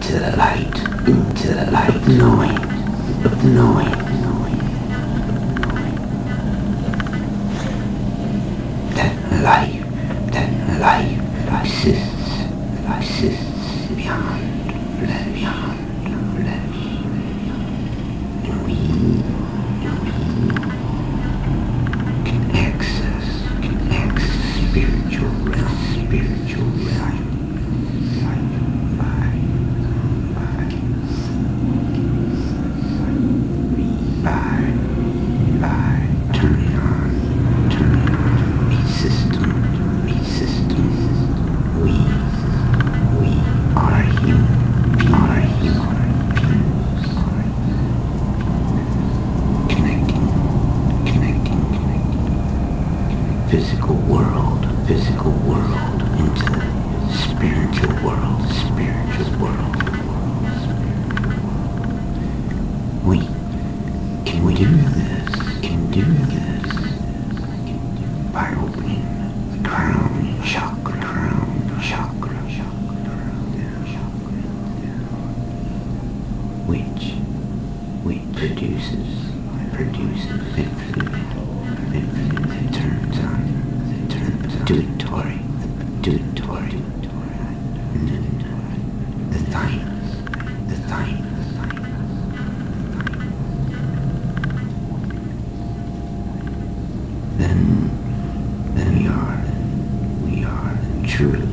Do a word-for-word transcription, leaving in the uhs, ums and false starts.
into the light, into the light, knowing, knowing, knowing that life, that life exists, exists beyond, beyond, beyond, and we, and we can access, can access spiritual realm, spiritual realm. By, by turning on, turning on a system, a system. We, we are human, are human beings. Connecting, connecting, connecting. Physical world, physical world into the spiritual world, spiritual world. We Can we do this? Can do this by opening the crown chakra, crown chakra, chakra, which, which produces, produces infinite, infinite, turns on, turns on, duatory, duatory, and then the thymus, the thymus. Then, then we are, we are truly